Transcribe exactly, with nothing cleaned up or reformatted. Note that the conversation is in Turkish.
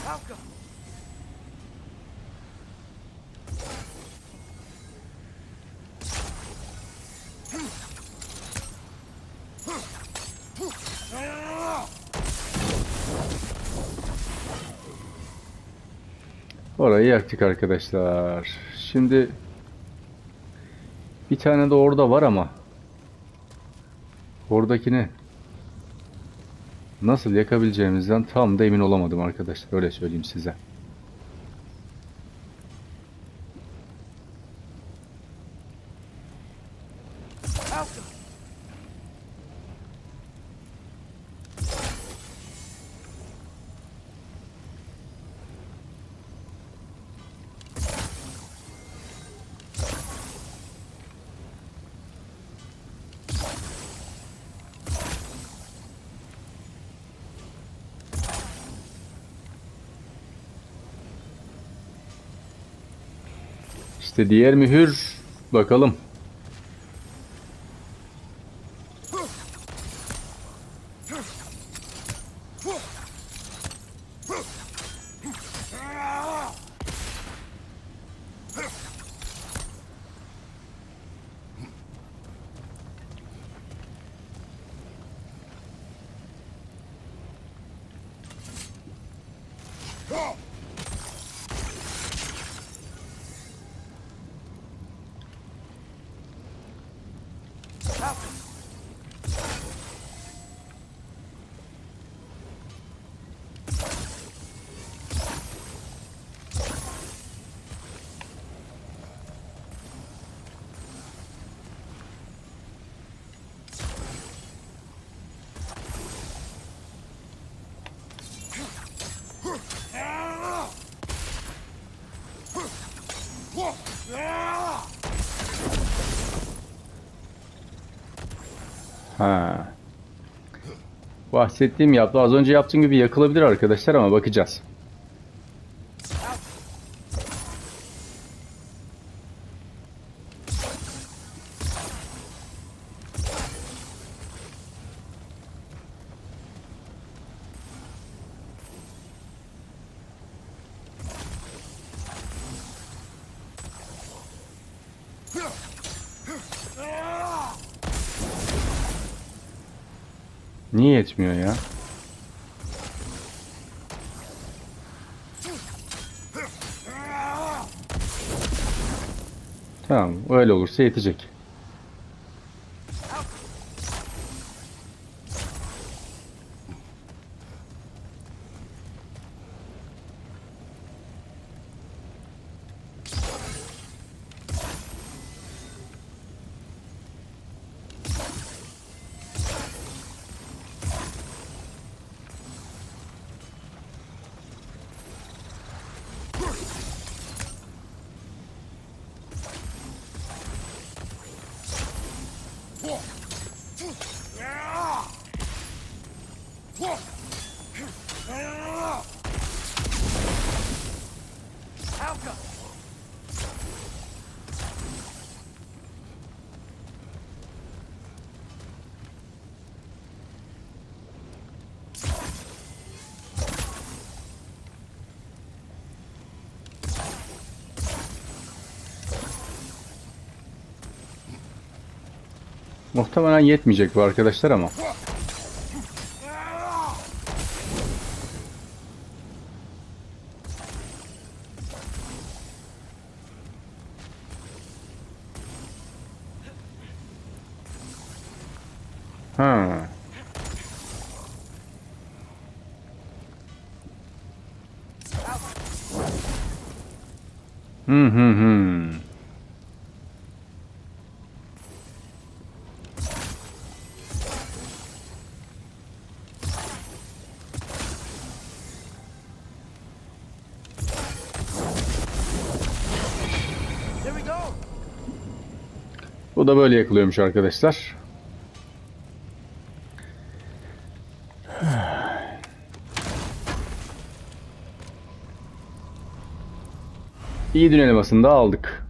Orayı yaktık arkadaşlar. Şimdi bir tane de orada var ama oradakini nasıl yakabileceğimizden tam da emin olamadım arkadaşlar. Öyle söyleyeyim size. İşte diğer mühür. Bakalım. Ha. Bahsettiğim yaptı. Az önce yaptığım gibi yakılabilir arkadaşlar ama bakacağız. Niye yetmiyor ya? Tamam, öyle olursa yetecek. Muhtemelen yetmeyecek bu arkadaşlar ama. Ha. Hı hı hı. Bu da böyle yakılıyormuş arkadaşlar. İyi dün elmasını da aldık.